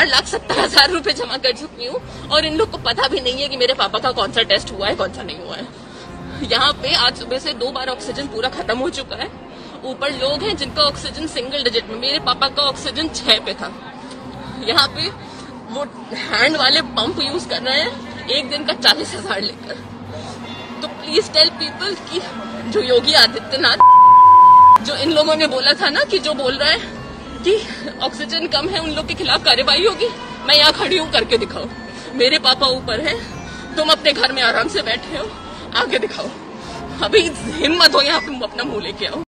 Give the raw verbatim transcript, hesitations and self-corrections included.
चार लाख सत्तर हजार रुपए जमा कर चुकी हूँ और इन लोग को पता भी नहीं है कि मेरे पापा का कौन सा टेस्ट हुआ है कौन सा नहीं हुआ है। यहाँ पे आज सुबह से दो बार ऑक्सीजन पूरा खत्म हो चुका है। ऊपर लोग हैं जिनका ऑक्सीजन सिंगल डिजिट में, मेरे पापा का ऑक्सीजन छह पे था। यहाँ पे वो हैंड वाले पंप यूज कर रहे हैं एक दिन का चालीस हजार लेकर। तो प्लीज टेल पीपल कि जो योगी आदित्यनाथ, जो इन लोगों ने बोला था ना कि जो बोल रहा है कि ऑक्सीजन कम है उन लोग के खिलाफ कार्रवाई होगी, मैं यहाँ खड़ी हूँ, करके दिखाओ। मेरे पापा ऊपर है, तुम अपने घर में आराम से बैठे हो, आके दिखाओ। अभी हिम्मत हो यहाँ तुम अपना मुंह लेके आओ।